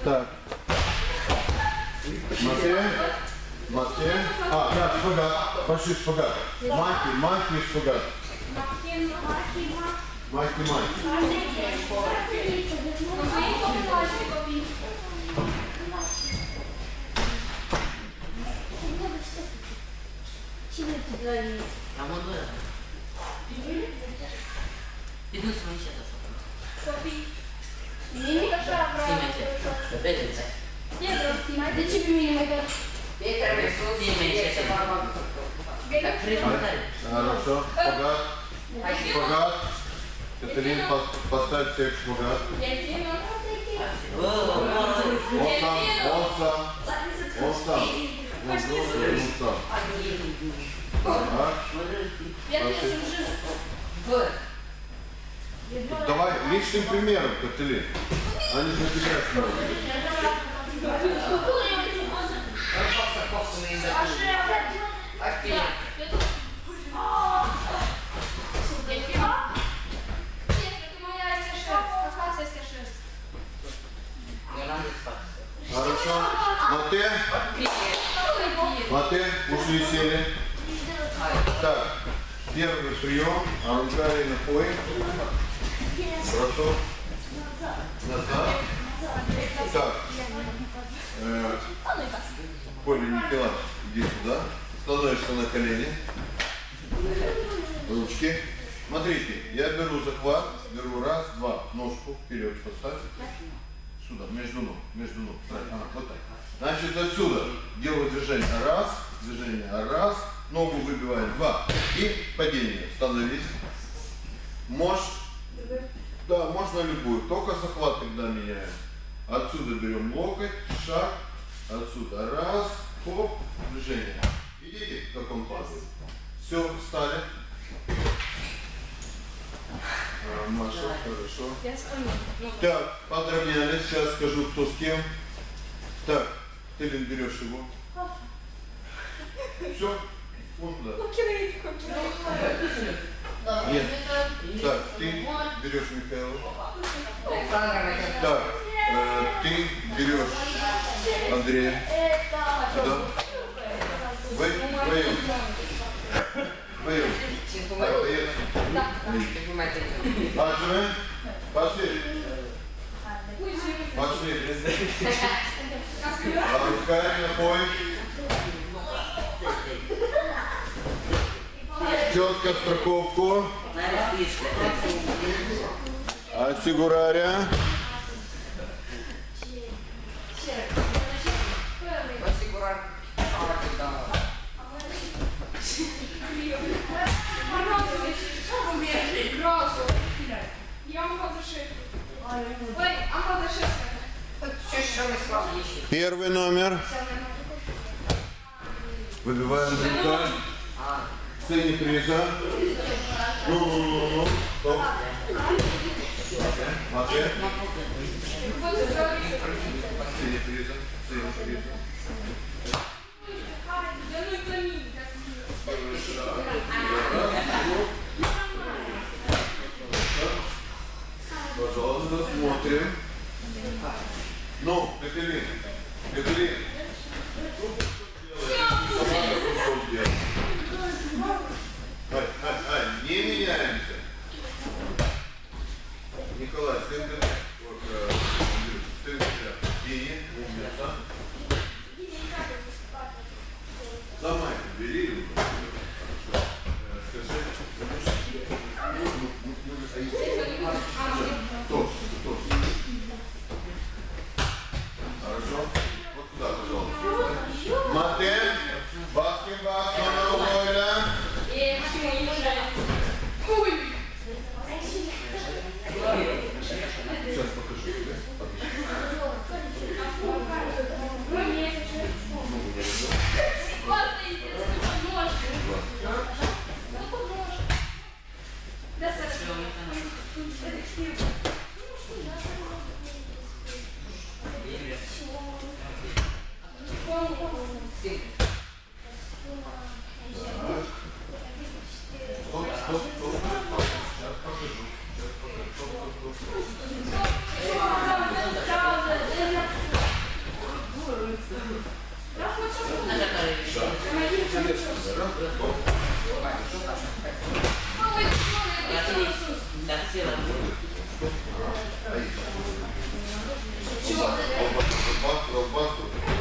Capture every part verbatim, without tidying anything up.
Так. Матвей. Матвей. А, да, шпагат. Пошли шпагат. Майки, майки и шпагат. Майки, майки. Иду с манчета. Софи. Не каша, брат. Нет, брат, ты тебе не могу. Так, прижимай. Хорошо. Шпагат. Шпагат. Катерин, поставь всех шпагат. Он сам, он сам. Он сам. Он сам. Давай личным примером, Катерин. Они же на тебя смотрят. Хорошо. Мате. Мате, ушли сели. Так, первый прием. Арункарий на пой. Хорошо. Назад. Так. Э, Коля, Николай, иди сюда. Становишься на колени. Ручки. Смотрите, я беру захват, беру раз, два, ножку вперед поставь. Сюда, между ног, между ног. А, вот так. Значит, отсюда делаю движение. Раз, движение. Раз, ногу выбиваем. Два. И падение. Становись. Можешь, да, можно любую. Только захват тогда меняем. Отсюда берем локоть, шаг. Отсюда. Раз, хоп, движение. Видите, как он падает? Все, встали. А, Маша, хорошо. Так, подравнялись. Сейчас скажу, кто с кем. Так, ты, Лен, берешь его. Все, он туда. Нет. Так, ты берешь Михаила. Так, э, ты берешь Андрея. Сюда. Вы, вдвоем. Вдвоем. Так, поехали. Пошли. Пошли. Пошли. Руками на пой. Четко страховку. Ассигураря. Первый номер. Выбиваем рука. Ценник приза. Ну, ну, ну, ну. Стоп. Матвей. Ценник приза. Ценник приза. Пожалуйста, смотрим. Ну, Катерин, Катерин. Ай, ай, ай, не меняемся. Николай, сын ты. Вот, сын ты. И умница. Сама это бери. Скажи. Тост, тост. Хорошо? Вот сюда, пожалуйста. Матвей, баскетбол, номер Лойля. Сейчас покажу тебе. Стоп, стоп, стоп. Сейчас покажу. Сейчас покажу. Стоп, стоп, стоп. Ответственно. Раз, два. Так, села. Колбаску, колбаску.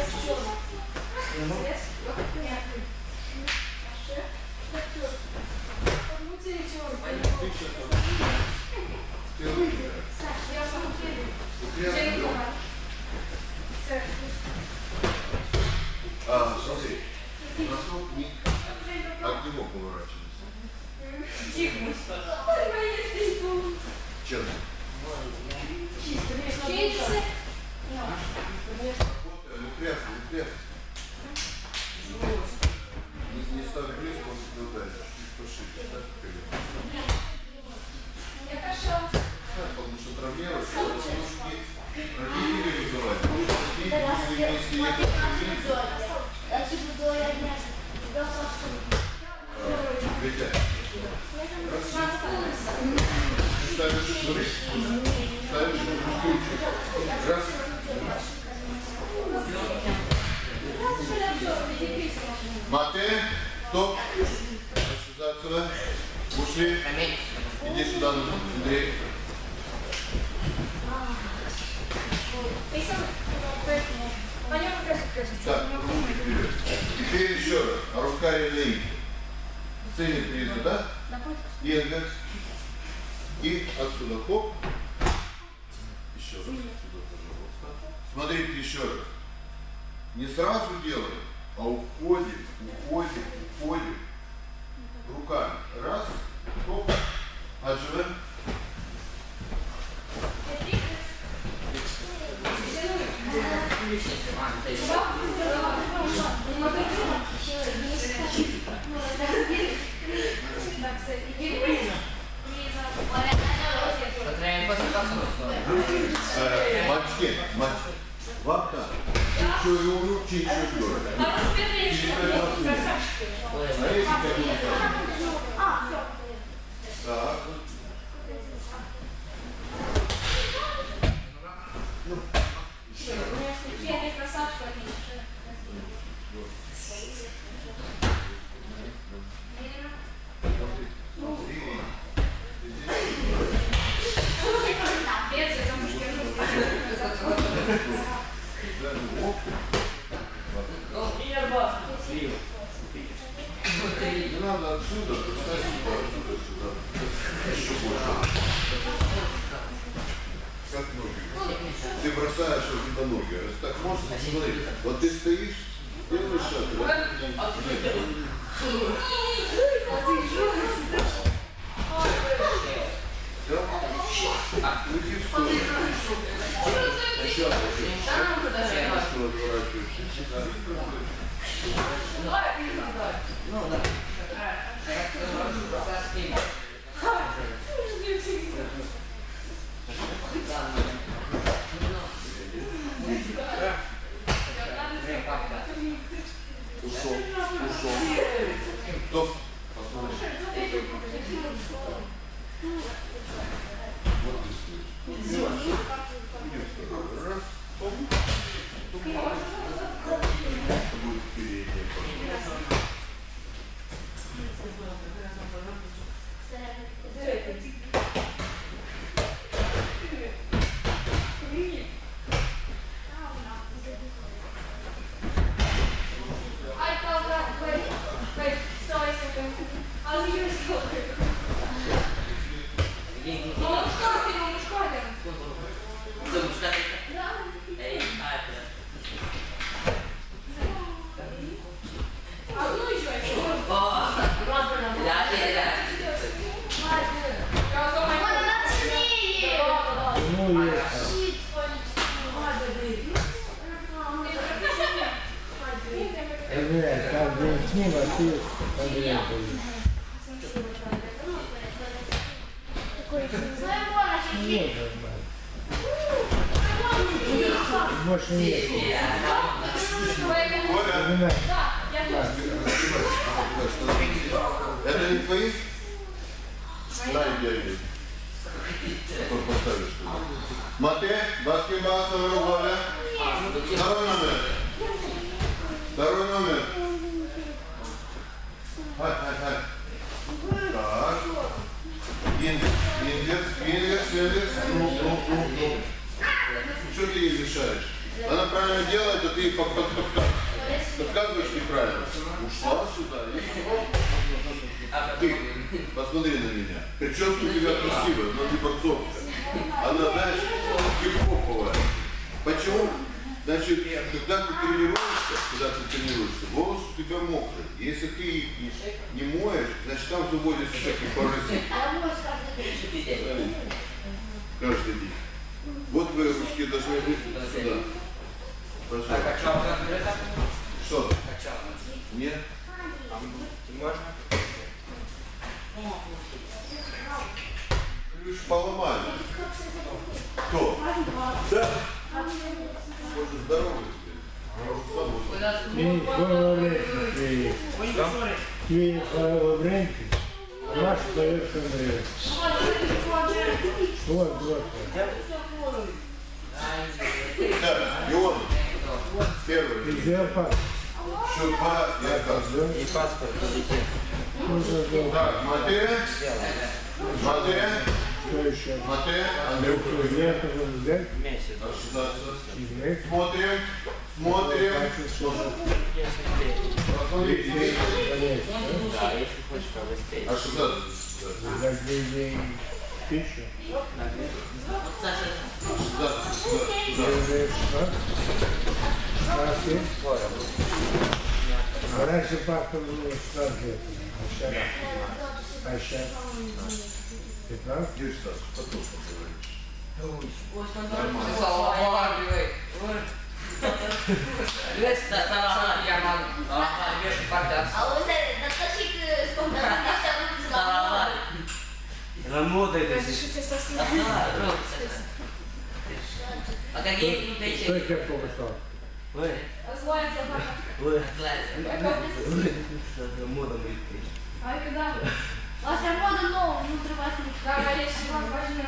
А, смотри, носок не от него поворачивается. Честно. Ну крясно, ну крясно. Не, не ставь близко, он себя ударит. Чуть пошире, ставь вперед. Потому что травмируешь, потому что не родители вызывают. Если Витя, ставишь, смотри, ставишь устойчиво. Раз. Мате, стоп. Сюда, отсюда. Ушли. Иди сюда, Андрей. Так, руки вперед. Теперь еще раз. Рука и лей. Цели призу, да? Ингекс. И отсюда хоп. Еще раз отсюда, пожалуйста. Смотрите еще раз. Не сразу делаем, а уходим, уходим, уходим. Руками. Раз. Хоп. Отживаем. Мальчики, мальчики. Вот так. Чуть-чуть его, чуть-чуть его. А если как-то так. Ну, еще раз. Не надо отсюда, бросай сюда, отсюда, сюда. Еще больше. Как ноги. Ты бросаешь вот это ноги. Раз так можно, смотри. Вот ты стоишь, делаешь шаг. Все? Уйди в сторону. Еще раз. Немножко разворачиваешься. Ну да. Ушел, ушел. Стоп. Посмотри. Вот ты стоишь. Идем второй раз. Будет передняя. Больше нет. Это не твои? Дай бегай. Поставишь туда. Мате, баскетбол, второй номер. Второй номер. Второй номер. Ай, ай, ай. Так. Индекс, индекс, индекс, индекс. Ну, ну, ну, ну. Что ты ей мешаешь? Она правильно делает, а ты ей под- под- подсказываешь. Подсказываешь неправильно. Ушла сюда. И... Ты, посмотри на меня. Прическа у тебя красивая, но не борцовка. Она, знаешь, хип-хоповая. Почему? Значит, когда ты тренируешься, когда ты тренируешься, волосы у тебя мокрые. Если ты их не моешь, значит там заводятся всякие паразиты. Каждый день. Вот твои ручки должны быть сюда. Пожалуйста. Что? Нет? Можно? Ключ поломали. Кто? Да. Боже, здоровый теперь. Ти Лаврентьев приїхав. Ти Лаврентьев, а наш поет Андрей. Вот, вот. Да, Ион. Первый. Из зоопарка. Шурпа и Аказ. И паспорт полетел. Так, Матея. Матея. Что еще? Матея. Андрюха. Я хотел взять, Месяц. измерить. Смотрим. Смотрим. Посмотрите. Да, если хочешь побыстрее. А что за? За людей тысячу. Шестнадцать есть? А раньше папа было шестнадцать лет. А сейчас? А сейчас? пятнадцать? Где Стас? Потом поговорим. А вы Наташик спонтанно что-то Работает. А какие Что тебя покусал? Вы. Вы. Мода будет. Ай, когда? Вас я мода нового внутри вас не говоришь, вам важно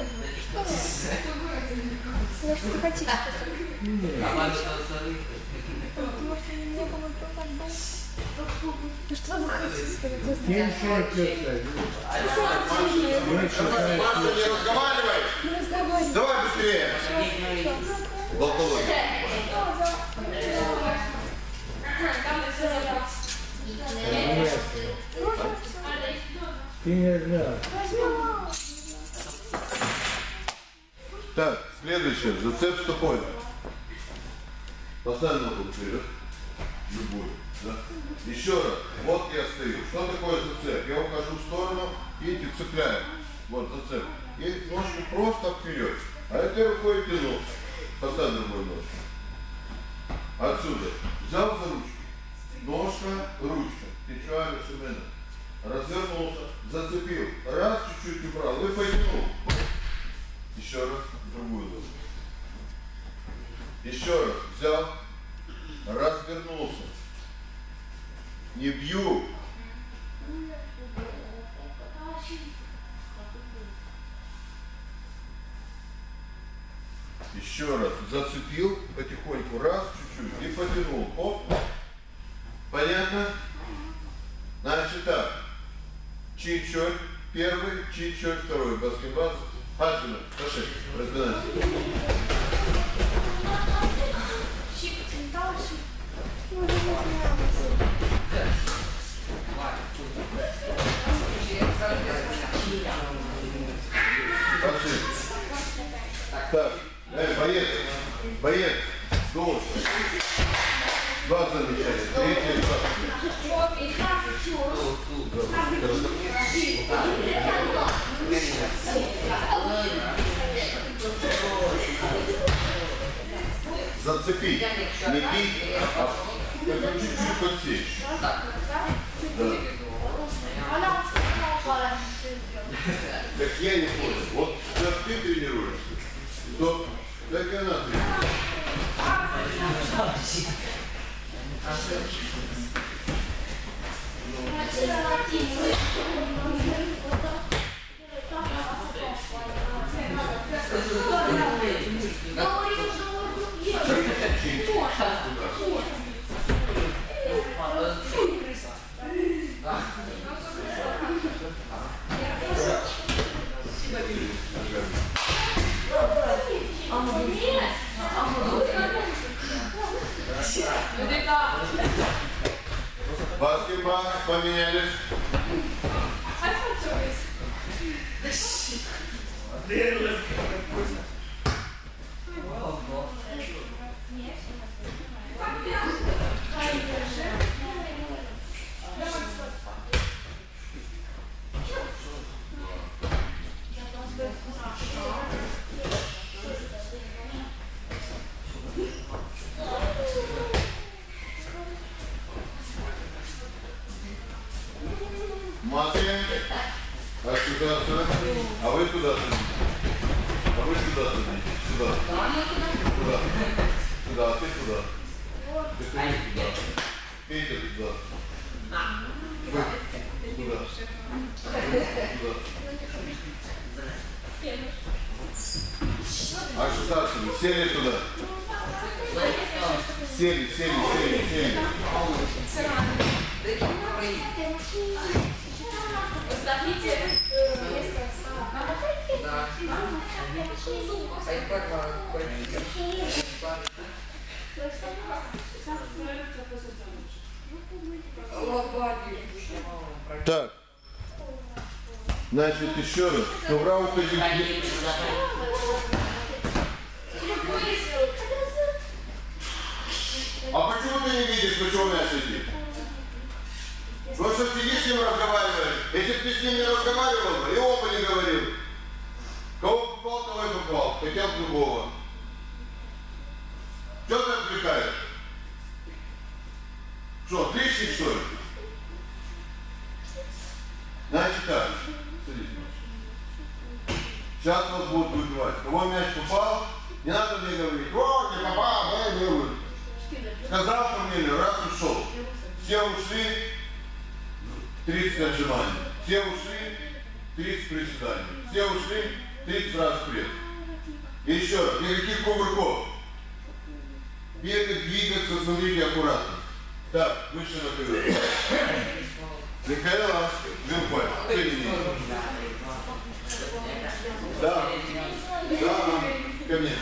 Я что хотите? А вам что смотри? Может, я не кому так был. Ну что вы хотите сказать? Меньше пьется. Меньше Маша, не разговаривай! Не разговаривай. Давай быстрее! Болтология. Ты не знал. Так, следующее. Зацеп стопой. Поставь ногу вперед. Любую. Да? Еще раз. Вот я стою. Что такое зацеп? Я ухожу в сторону и цепляю. Вот зацеп. И ножку просто вперед. А этой рукой тяну. Поставь другой ножку. Отсюда. Взял за ручку. Ножка, ручка. Печаль, шумена. Развернулся, зацепил. Раз, чуть-чуть убрал и потянул. Еще раз, другую ногу. Еще раз, взял, развернулся. Не бью. Еще раз, зацепил потихоньку, раз, чуть-чуть и потянул. Оп. Понятно? Значит так. Чичоль первый, чичоль второй. Баскетбол. Хаджина, пошли, разминайся. Пошли. Так, э, боец, боец, должен. Два замечания, третье, два. Зацепить, не бить, а только чуть-чуть подсечь. Да. Так я не понял. Вот когда ты тренируешься, то так и она тренируется. поменялись. Матвей, а сюда, сюда, а вы туда садитесь, а вы сюда садитесь, сюда, сюда, сюда, а ты сюда, ты сюда, Петя туда, вы туда, туда. А шестнадцать, сели туда, сели, сели, сели, сели. Оставите место. Так, значит, еще раз. Добра уходи. А почему ты не видишь, почему мяч сидит? Потому что сидишь с ним разговариваешь. Если бы ты с ним не разговаривал, и оба не говорил. Кого попал, того и попал. Хотел другого. Что ты отвлекаешь? Что, отличник, что ли? Значит так. Садись, Маша. Сейчас вас будут выбивать. Кого мяч попал, не надо мне говорить. О, не попал, да, не говорит. Сказал фамилию, раз ушел. Все ушли, тридцать отжиманий. Все ушли, тридцать приседаний. Все ушли, тридцать раз пресс. И еще раз, никаких кувырков. Бегать, двигаться, смотрите аккуратно. Так, выше на ковер. Михаила, Вилпай, соедини. Да, да, ко мне.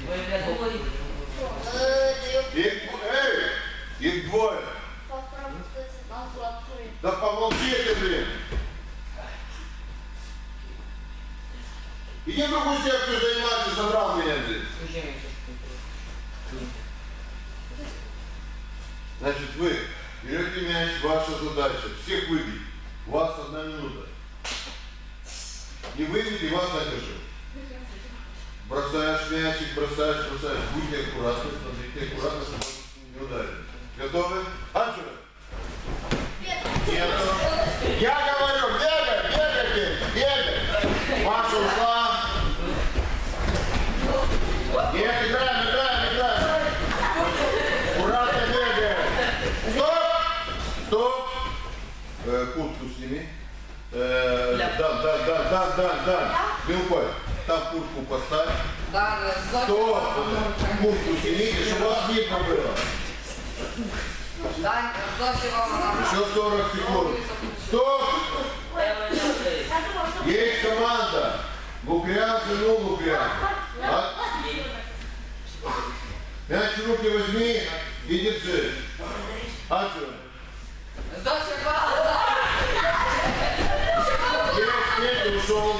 Их, эй, их двое. Да помолчи ты, блин. Иди в другую секцию заниматься, забрал меня здесь. Значит, вы берете мяч, ваша задача. Всех выбить. У вас одна минута. Не выбить и вас накажу. Бросаешь мячик, бросаешь, бросаешь. Будьте аккуратны, смотрите аккуратно, чтобы вас не ударили. Готовы? Анжела? Нет. Я говорю, бегай, бегайте, бегай. Маша ушла. Нет, играем, играем, играем. Аккуратно бегаем. Стоп! Стоп! Э, куртку сними. Э, да, да, да, да, да, да. Белкой. Там куртку поставь. Стоп! Куртку снимите, чтобы вас видно было. Еще сорок секунд. Стоп! Есть команда. Лукрянцы, ну Лукрян. А? Мяч в руки возьми и держи. Анжела. Есть, нет, ушел.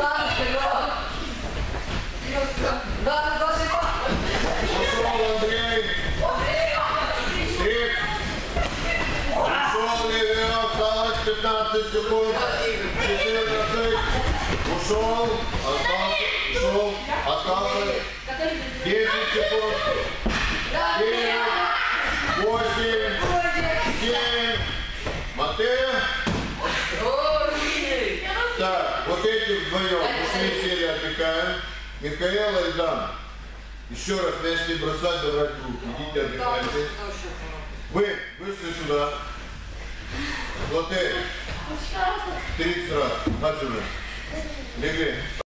Ушел Андрей. Три. Ушел Левин, осталось пятнадцать секунд. четырнадцать. Ушел, остался, ушел, остался. десять секунд. девять. восемь. семь. Матея. Так, вот эти вдвоем ушли, сели, отдыхаем. Михаила и Дан. Еще раз мяч не бросать, давать в руки. Идите, отдыхайте. Вы вышли сюда. Вот эти. тридцать раз. Отжимаем. Легли.